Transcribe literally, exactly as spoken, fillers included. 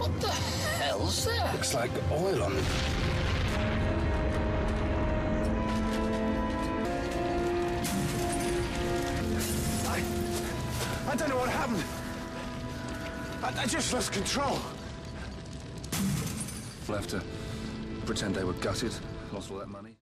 What the hell's that? Looks like oil on... I... I don't know what happened. I, I just lost control. We'll have to pretend they were gutted, lost all that money.